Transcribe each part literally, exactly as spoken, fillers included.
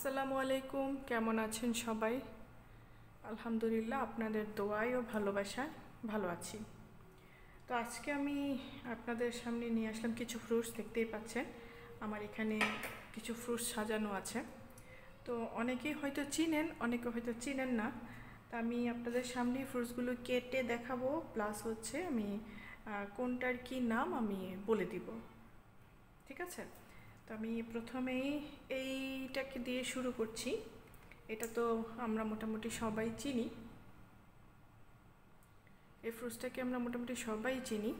আসসালামু আলাইকুম, কেমন আছেন সবাই? আলহামদুলিল্লাহ, আপনাদের দোয়ায় ও ভালোবাসায় ভালো আছি। তো আজকে আমি আপনাদের সামনে নিয়ে আসলাম কিছু ফ্রুটস। দেখতেই পাচ্ছেন আমার এখানে কিছু ফ্রুটস সাজানো আছে। তো অনেকেই হয়তো চিনেন, অনেকে হয়তো চিনেন না। তা আমি আপনাদের সামনে ফ্রুটসগুলো কেটে দেখাবো, প্লাস হচ্ছে আমি কোনটার কি নাম আমি বলে দিব, ঠিক আছে? তো আমি প্রথমেই এইটাকে দিয়ে শুরু করছি। এটা তো আমরা মোটামুটি সবাই চিনি, এই ফ্রুটসটাকে আমরা মোটামুটি সবাই চিনি।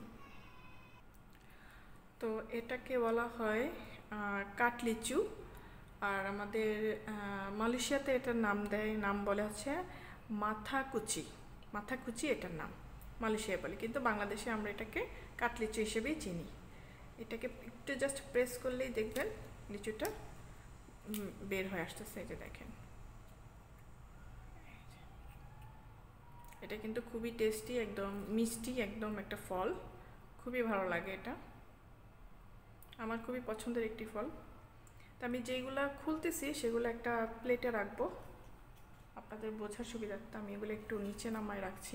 তো এটাকে বলা হয় কাঠলিচু, আর আমাদের মালয়েশিয়াতে এটার নাম দেয়, নাম বলে হচ্ছে মাথাকুচি। মাথাকুচি এটার নাম মালয়েশিয়ায় বলে, কিন্তু বাংলাদেশে আমরা এটাকে কাঠলিচু হিসেবেই চিনি। এটাকে একটু জাস্ট প্রেস করলেই দেখবেন লিচুটা বের হয়ে আসতেছে। এই যে দেখেন, এটা কিন্তু খুবই টেস্টি, একদম মিষ্টি, একদম একটা ফল, খুবই ভালো লাগে। এটা আমার খুবই পছন্দের একটি ফল। তা আমি যেগুলো খুলতেছি সেগুলো একটা প্লেটে রাখবো আপনাদের বোঝার সুবিধার্থে। আমি এগুলো একটু নিচে নামায় রাখছি।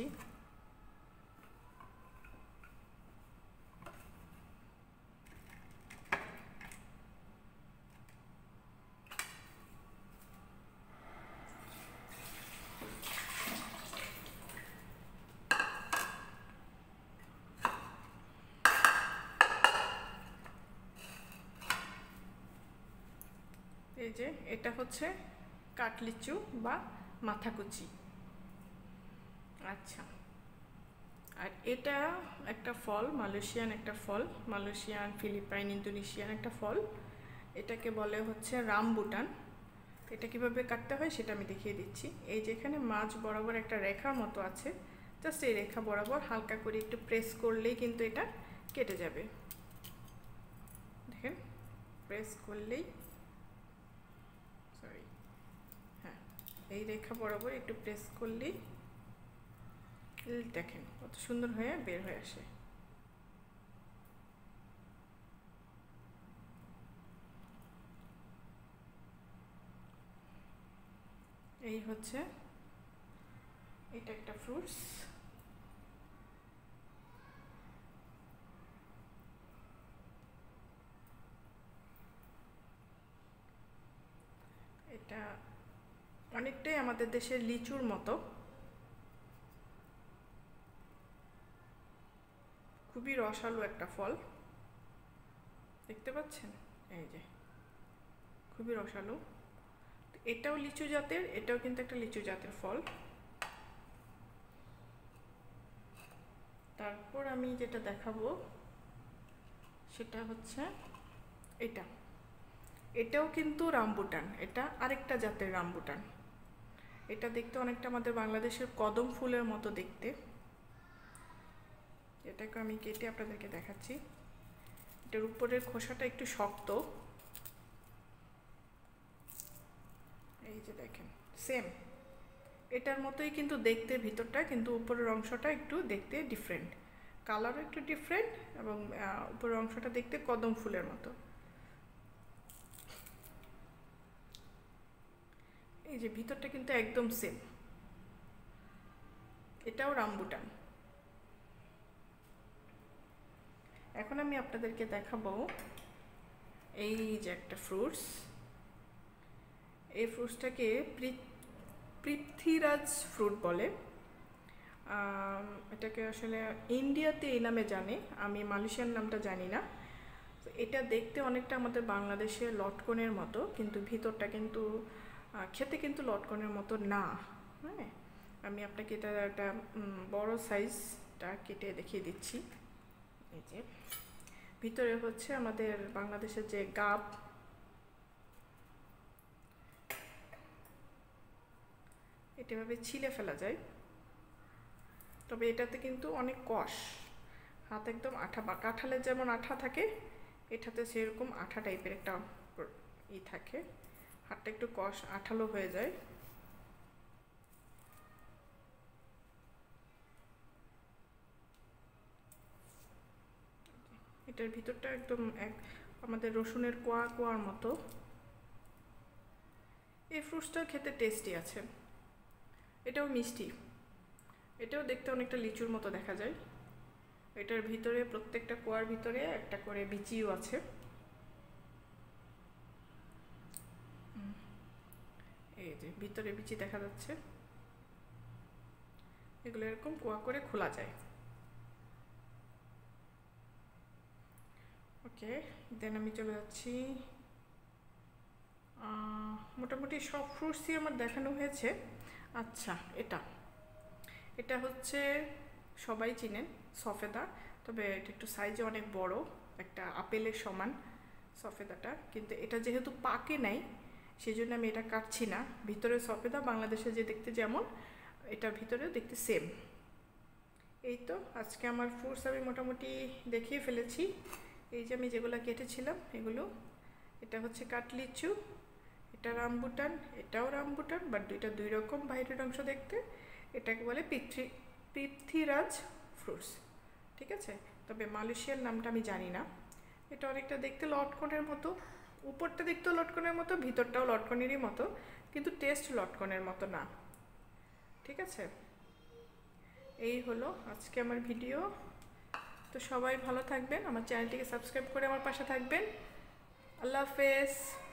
এই যে এটা হচ্ছে কাঠলিচু বা মাথাকুচি। আচ্ছা, আর এটা একটা ফল, মালয়েশিয়ান একটা ফল, মালয়েশিয়ান, ফিলিপাইন, ইন্দোনেশিয়ান একটা ফল। এটাকে বলে হচ্ছে রামবুটান। এটা কিভাবে কাটতে হয় সেটা আমি দেখিয়ে দিচ্ছি। এই যে এখানে মাঝ বরাবর একটা রেখার মতো আছে, জাস্ট এই রেখা বরাবর হালকা করে একটু প্রেস করলেই কিন্তু এটা কেটে যাবে। দেখেন, প্রেস করলেই, সরি, হ্যাঁ, এই রেখা বরাবর একটু প্রেস করলেই দেখেন কত সুন্দর হয়ে বের হয়ে আসে। এই হচ্ছে, এটা একটা ফ্রুটস। এটা অনেকটাই আমাদের দেশের লিচুর মতো, খুবই রসালো একটা ফল, দেখতে পাচ্ছেন? এই যে খুবই রসালো। এটাও লিচু জাতের, এটাও কিন্তু একটা লিচু জাতের ফল। তারপর আমি যেটা দেখাবো সেটা হচ্ছে এটা। এটাও কিন্তু রামবুটান, এটা আরেকটা জাতের রামবুটান। এটা দেখতে অনেকটা আমাদের বাংলাদেশের কদম ফুলের মতো দেখতে। এটাকে আমি কেটে আপনাদেরকে দেখাচ্ছি। এটার উপরের খোসাটা একটু শক্ত। এই যে দেখেন, সেম এটার মতোই কিন্তু দেখতে ভিতরটা, কিন্তু উপরের অংশটা একটু দেখতে ডিফারেন্ট, কালারও একটু ডিফারেন্ট, এবং উপরের অংশটা দেখতে কদম ফুলের মতো। এই যে ভিতরটা কিন্তু একদম সেম। এটাও রামবুটান। এখন আমি আপনাদেরকে দেখাবো এই যে একটা ফ্রুটস। এই ফ্রুটসটাকে পৃথ্বীরাজ ফ্রুট বলে। এটাকে আসলে ইন্ডিয়াতে এই নামে জানে, আমি মালয়েশিয়ান নামটা জানি না। এটা দেখতে অনেকটা আমাদের বাংলাদেশের লটকনের মতো, কিন্তু ভিতরটা কিন্তু খেতে কিন্তু লটকনের মতো না। হ্যাঁ, আমি আপনাকে এটা একটা বড় সাইজটা কেটে দেখিয়ে দিচ্ছি। এই যে ভিতরে হচ্ছে আমাদের বাংলাদেশের যে গাব, এটা এভাবে ছিলে ফেলা যায়, তবে এটাতে কিন্তু অনেক কষ, হাত একদম আঠা, বা কাঁঠালের যেমন আঠা থাকে এটাতে সেরকম আঠা টাইপের একটা ই থাকে, হাতটা একটু কষ আঠালো হয়ে যায়। এটার ভিতরটা একদম এক আমাদের রসুনের কোয়া কোয়ার মতো। এই ফ্রুটসটাও খেতে টেস্টি আছে, এটাও মিষ্টি, এটাও দেখতে অনেকটা লিচুর মতো দেখা যায়। এটার ভিতরে প্রত্যেকটা কোয়ার ভিতরে একটা করে বিচিও আছে। এই যে ভিতরে বিচি দেখা যাচ্ছে, এগুলো এরকম কোয়া করে খোলা যায়। ওকে, দেন আমি চলে যাচ্ছি, মোটামুটি সব ফ্রুটসই আমার দেখানো হয়েছে। আচ্ছা, এটা এটা হচ্ছে সবাই চিনেন সফেদা, তবে এটা একটু সাইজে অনেক বড়, একটা আপেলের সমান সফেদাটা, কিন্তু এটা যেহেতু পাকে নাই সেই জন্য আমি এটা কাটছি না। ভিতরে সফেদা বাংলাদেশে যে দেখতে যেমন, এটার ভিতরেও দেখতে সেম। এই তো আজকে আমার ফ্রুটস আমি মোটামুটি দেখিয়ে ফেলেছি। এই যে আমি যেগুলো কেটেছিলাম এগুলো, এটা হচ্ছে কাটলিচু, এটা রামবুটান, এটাও রামবুটান, বাট দুইটা দুই রকম বাইরের অংশ দেখতে। এটাকে বলে পৃথ্বী পৃথ্বীরাজ ফ্রুটস, ঠিক আছে? তবে মালয়েশিয়ার নামটা আমি জানি না। এটা অনেকটা দেখতে লটকনের মতো, উপরটা দেখতেও লটকনের মতো, ভিতরটাও লটকনেরই মতো, কিন্তু টেস্ট লটকনের মতো না, ঠিক আছে? এই হলো আজকে আমার ভিডিও। তো সবাই ভালো থাকবেন, আমার চ্যানেলটিকে সাবস্ক্রাইব করে আমার পাশে থাকবেন। আল্লাহ হাফেজ।